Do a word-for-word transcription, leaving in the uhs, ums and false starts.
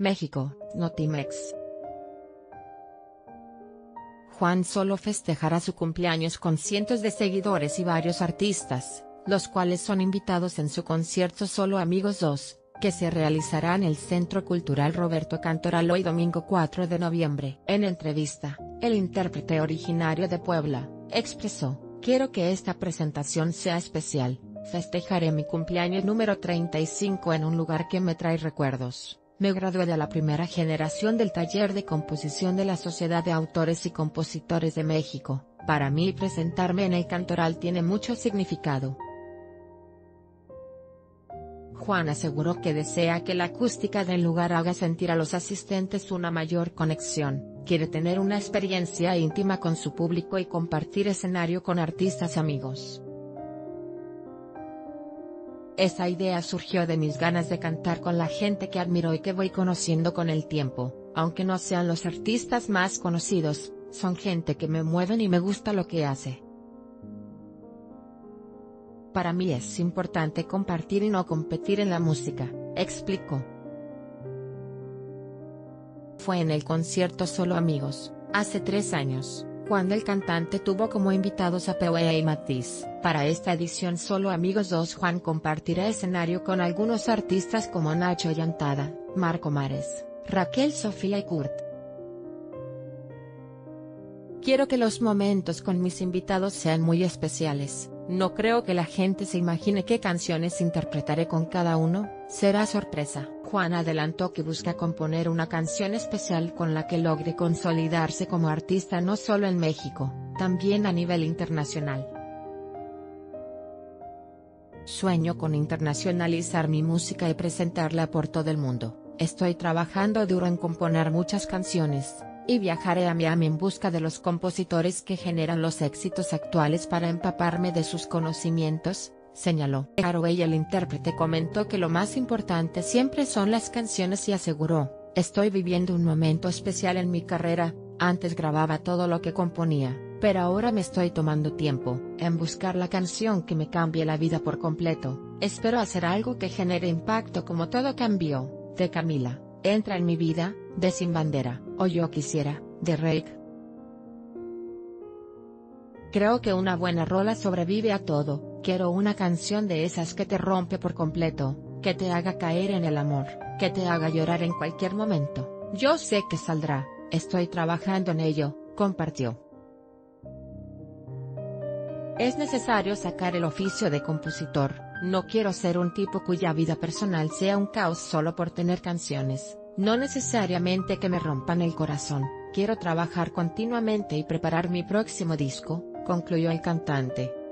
México, Notimex. Juan solo festejará su cumpleaños con cientos de seguidores y varios artistas, los cuales son invitados en su concierto Solo Amigos dos, que se realizará en el Centro Cultural Roberto Cantoral hoy domingo cuatro de noviembre. En entrevista, el intérprete originario de Puebla, expresó: "Quiero que esta presentación sea especial, festejaré mi cumpleaños número treinta y cinco en un lugar que me trae recuerdos. Me gradué de la primera generación del taller de composición de la Sociedad de Autores y Compositores de México. Para mí presentarme en el Cantoral tiene mucho significado". Juan aseguró que desea que la acústica del lugar haga sentir a los asistentes una mayor conexión, quiere tener una experiencia íntima con su público y compartir escenario con artistas amigos. "Esa idea surgió de mis ganas de cantar con la gente que admiro y que voy conociendo con el tiempo, aunque no sean los artistas más conocidos, son gente que me mueven y me gusta lo que hace. Para mí es importante compartir y no competir en la música", explicó. Fue en el concierto Solo Amigos, hace tres años, cuando el cantante tuvo como invitados a P.O.E. y Matiz. Para esta edición Solo Amigos dos Juan compartirá escenario con algunos artistas como Nacho Llantada, Marco Mares, Raquel Sofía y Kurt. "Quiero que los momentos con mis invitados sean muy especiales, no creo que la gente se imagine qué canciones interpretaré con cada uno, será sorpresa". Juan adelantó que busca componer una canción especial con la que logre consolidarse como artista no solo en México, también a nivel internacional. "Sueño con internacionalizar mi música y presentarla por todo el mundo, estoy trabajando duro en componer muchas canciones, y viajaré a Miami en busca de los compositores que generan los éxitos actuales para empaparme de sus conocimientos", señaló. Haraway, el intérprete, comentó que lo más importante siempre son las canciones y aseguró: "Estoy viviendo un momento especial en mi carrera, antes grababa todo lo que componía, pero ahora me estoy tomando tiempo en buscar la canción que me cambie la vida por completo, espero hacer algo que genere impacto como todo cambió", de Camila, "Entra en mi vida", de Sin Bandera, o Yo Quisiera, de Rake. "Creo que una buena rola sobrevive a todo, quiero una canción de esas que te rompe por completo, que te haga caer en el amor, que te haga llorar en cualquier momento, yo sé que saldrá, estoy trabajando en ello", compartió. "Es necesario sacar el oficio de compositor, no quiero ser un tipo cuya vida personal sea un caos solo por tener canciones, no necesariamente que me rompan el corazón, quiero trabajar continuamente y preparar mi próximo disco", concluyó el cantante.